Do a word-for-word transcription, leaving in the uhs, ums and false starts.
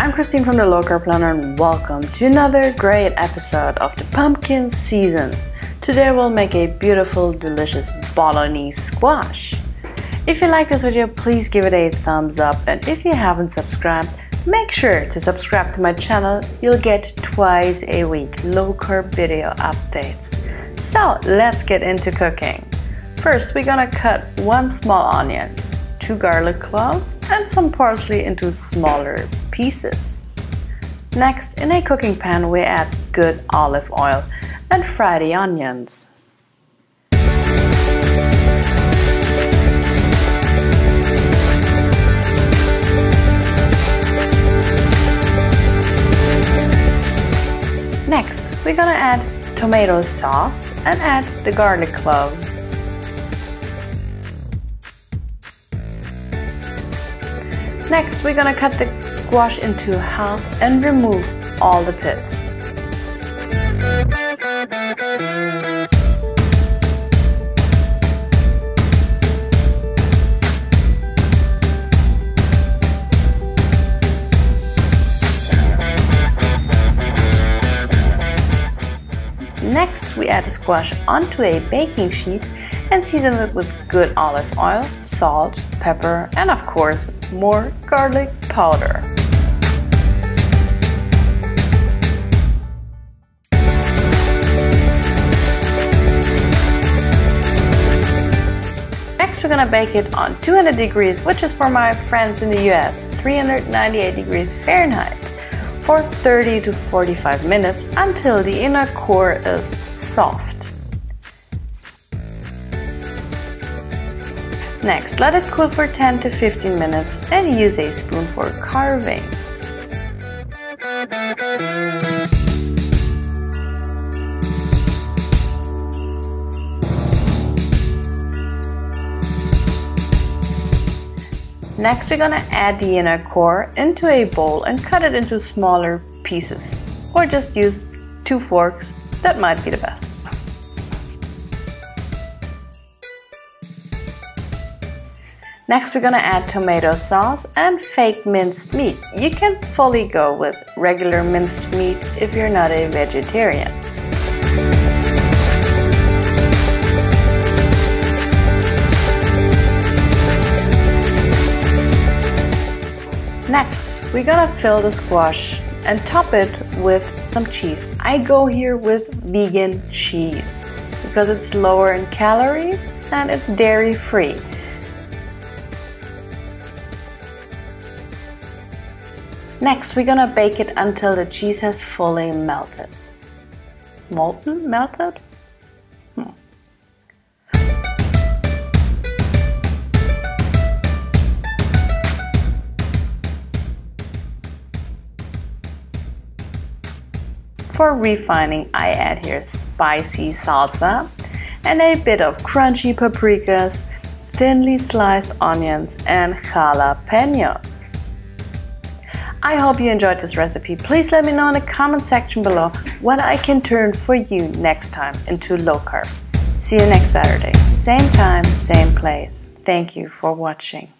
I'm Christine from the Low Carb Planner and welcome to another great episode of the pumpkin season. Today we'll make a beautiful, delicious bolognese squash. If you like this video, please give it a thumbs up, and if you haven't subscribed, make sure to subscribe to my channel. You'll get twice a week low carb video updates. So let's get into cooking. First, we're gonna cut one small onion, two garlic cloves, and some parsley into smaller pieces. Next, in a cooking pan, we add good olive oil and fry the onions. Next, we're gonna add tomato sauce and add the garlic cloves. Next, we're gonna cut the squash into half and remove all the pits. Next, we add the squash onto a baking sheet and season it with good olive oil, salt, pepper, and of course, more garlic powder. Next, we're gonna bake it on two hundred degrees, which is for my friends in the U S, three hundred ninety-eight degrees Fahrenheit, for thirty to forty-five minutes until the inner core is soft. Next, let it cool for ten to fifteen minutes and use a spoon for carving. Next, we're gonna add the inner core into a bowl and cut it into smaller pieces, or just use two forks, that might be the best. Next, we're gonna add tomato sauce and fake minced meat. You can fully go with regular minced meat if you're not a vegetarian. Next, we're gonna fill the squash and top it with some cheese. I go here with vegan cheese because it's lower in calories and it's dairy free. Next, we're gonna bake it until the cheese has fully melted. Molten? Melted? Hmm. For refining, I add here spicy salsa and a bit of crunchy paprikas, thinly sliced onions, and jalapenos. I hope you enjoyed this recipe. Please let me know in the comment section below what I can turn for you next time into low carb. See you next Saturday, same time, same place. Thank you for watching.